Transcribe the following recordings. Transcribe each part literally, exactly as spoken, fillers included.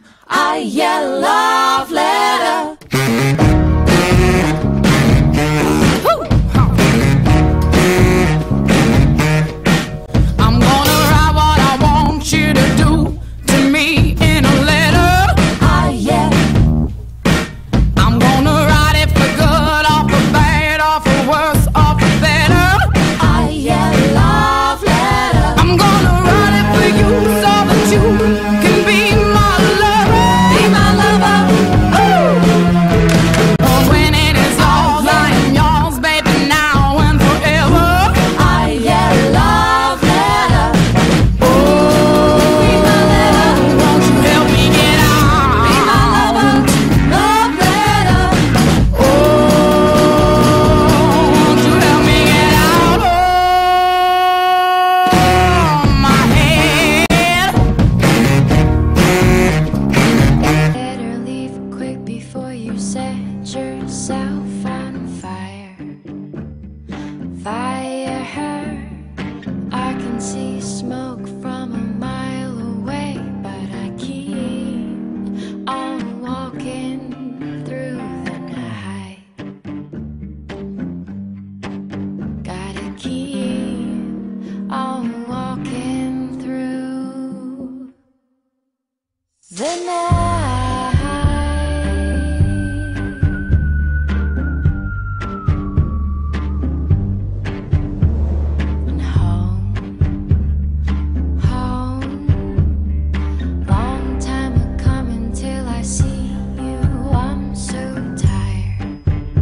I yeah, love letter. I'm gonna write what I want you to do to me in a letter. I yeah. I'm gonna write it for good, or for bad, or for worse, or for better. I yeah, love letter. I'm gonna write it for you so that you can be my lover. Be my lover. Ooh. Oh, when it is yours, I am yours, baby, now and forever. I yeah, love letter. Oh, be my letter. Won't you help me get out? Be my lover. Love letter. Oh, won't you help me get out of my head? Better leave quick before you set yourself on fire. Fire her. I can see smoke from a mile away, but I keep on walking through the night. Gotta keep on walking through the night. And home, home. Long time a coming till I see you. I'm so tired,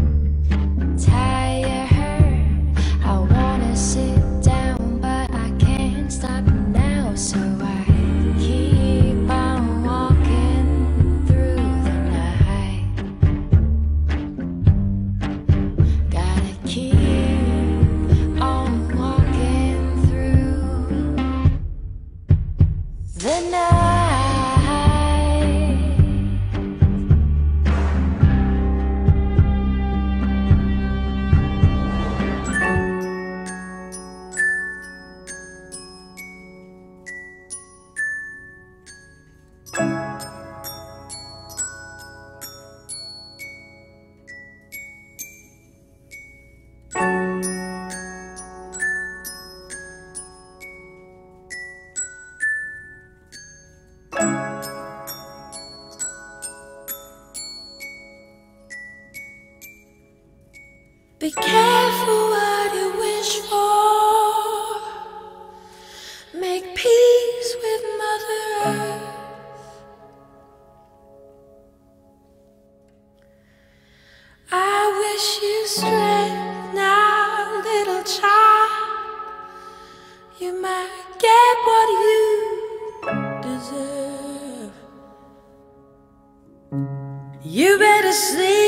tired. I wanna sit down, but I can't stop now. So I keep on walking through the night. Gotta keep on walking through the night. Be careful what you wish for. Make peace with Mother Earth. I wish you strength now, little child. You might get what you deserve. You better sleep